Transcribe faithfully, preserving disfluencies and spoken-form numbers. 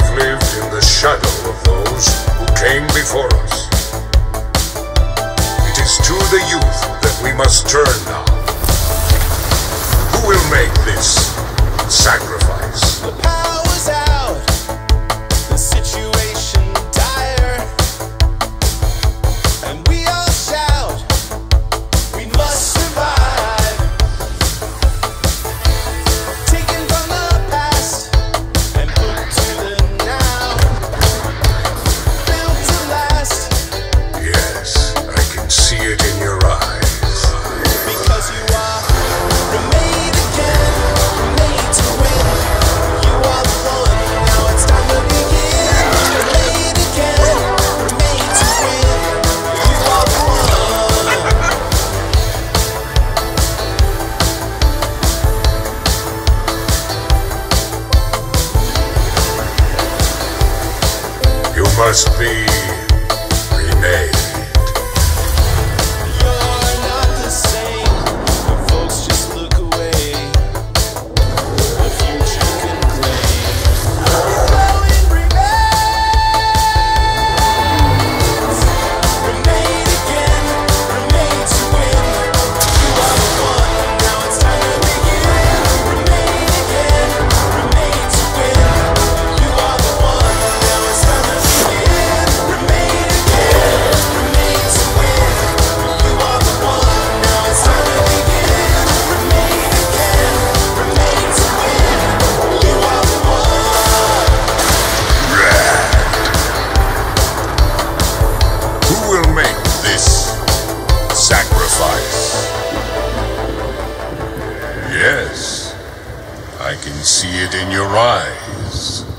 have lived in the shadow of those who came before us. It is to the youth that we must turn now. Who will make this sacrifice? The power's out, the situation dire, and we all shout, we must survive. Taken from the past and put to the now, built to last. Yes, I can see it in your eyes. Because you are remade again, made to win. You are the one, now it's time to begin. Remade again, made to win. You are the one. You must be remade. You're not the same when folks just look away. The future can claim. Glowing remains. Remade again, remade to win. You are the one, now it's time to begin. Remade again, remade to win. You are the one, now it's time to begin. Remade again, remade to win. You are the one, now it's time to begin. Remade again, remade to win. You are the one. Who will make this sacrifice? Yes, I can see it in your eyes.